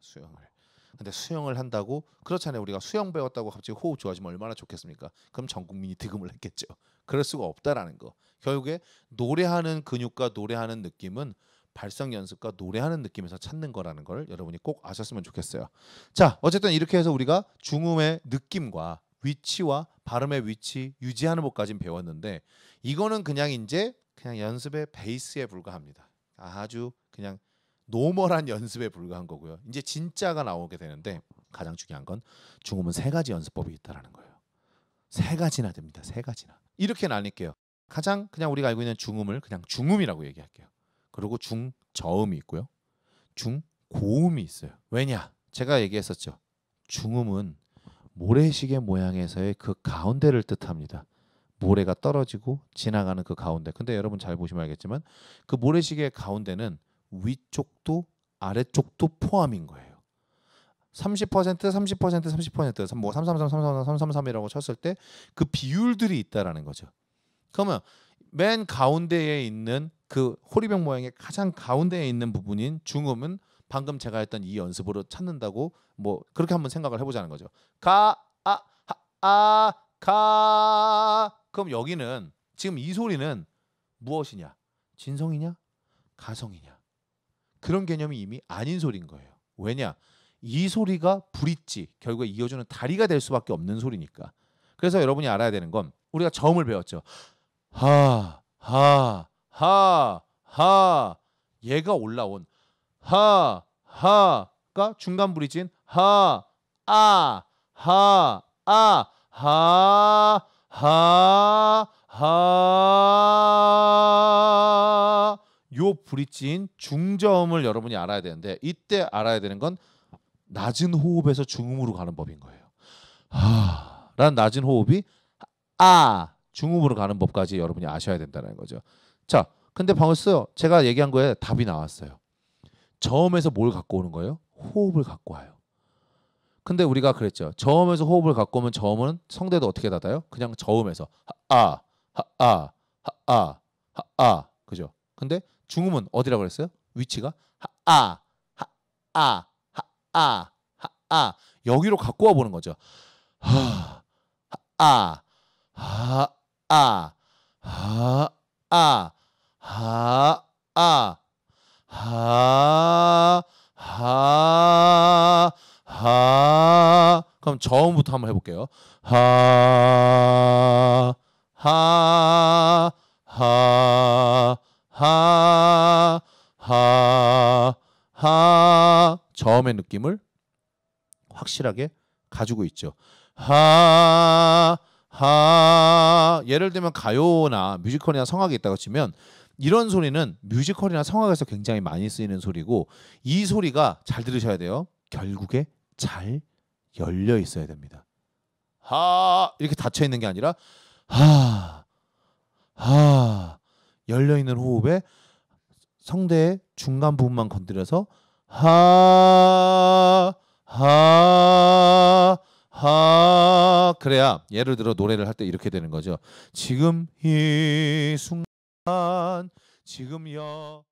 수영을. 근데 수영을 한다고 그렇잖아요. 우리가 수영 배웠다고 갑자기 호흡 좋아지면 얼마나 좋겠습니까? 그럼 전 국민이 득음을 했겠죠. 그럴 수가 없다라는 거. 결국에 노래하는 근육과 노래하는 느낌은 발성 연습과 노래하는 느낌에서 찾는 거라는 걸 여러분이 꼭 아셨으면 좋겠어요. 자, 어쨌든 이렇게 해서 우리가 중음의 느낌과 위치와 발음의 위치 유지하는 법까지 배웠는데 이거는 그냥 이제 그냥 연습의 베이스에 불과합니다. 아주 그냥 노멀한 연습에 불과한 거고요. 이제 진짜가 나오게 되는데 가장 중요한 건 중음은 세 가지 연습법이 있다라는 거예요. 세 가지나 됩니다. 세 가지나. 이렇게 나뉠게요. 가장 그냥 우리가 알고 있는 중음을 그냥 중음이라고 얘기할게요. 그리고 중저음이 있고요. 중고음이 있어요. 왜냐? 제가 얘기했었죠. 중음은 모래시계 모양에서의 그 가운데를 뜻합니다. 모래가 떨어지고 지나가는 그 가운데. 근데 여러분 잘 보시면 알겠지만 그 모래시계의 가운데는 위쪽도 아래쪽도 포함인 거예요. 30%, 30%, 30%, 뭐 333, 333, 333이라고 쳤을 때 그 비율들이 있다라는 거죠. 그러면 맨 가운데에 있는 그 호리병 모양의 가장 가운데에 있는 부분인 중음은 방금 제가 했던 이 연습으로 찾는다고 뭐 그렇게 한번 생각을 해보자는 거죠. 가. 그럼 여기는 지금 이 소리는 무엇이냐? 진성이냐? 가성이냐? 그런 개념이 이미 아닌 소리인 거예요. 왜냐? 이 소리가 브릿지, 결국에 이어주는 다리가 될 수밖에 없는 소리니까. 그래서 여러분이 알아야 되는 건 우리가 저음을 배웠죠. 하, 하, 하, 하. 얘가 올라온 하, 하가 중간 브릿지인 하, 하, 하, 하, 요 브릿지인 중저음을 여러분이 알아야 되는데 이때 알아야 되는 건 낮은 호흡에서 중음으로 가는 법인 거예요. 라는 낮은 호흡이 중음으로 가는 법까지 여러분이 아셔야 된다는 거죠. 자, 근데 벌써 제가 얘기한 거에 답이 나왔어요. 저음에서 뭘 갖고 오는 거예요? 호흡을 갖고 와요. 근데 우리가 그랬죠. 저음에서 호흡을 갖고 오면 저음은 성대도 어떻게 닫아요? 그냥 저음에서 그죠? 근데 중음은 어디라고 그랬어요? 위치가 여기로 갖고 와 보는 거죠. 그럼 저음부터 한번 해볼게요. 저음의 느낌을 확실하게 가지고 있죠. 예를 들면 가요나 뮤지컬이나 성악이 있다고 치면 이런 소리는 뮤지컬이나 성악에서 굉장히 많이 쓰이는 소리고 이 소리가 잘 들으셔야 돼요. 결국에 잘 열려 있어야 됩니다. 이렇게 닫혀 있는 게 아니라 열려 있는 호흡에 성대의 중간 부분만 건드려서 그래야 예를 들어 노래를 할 때 이렇게 되는 거죠. 지금 이 순간 지금여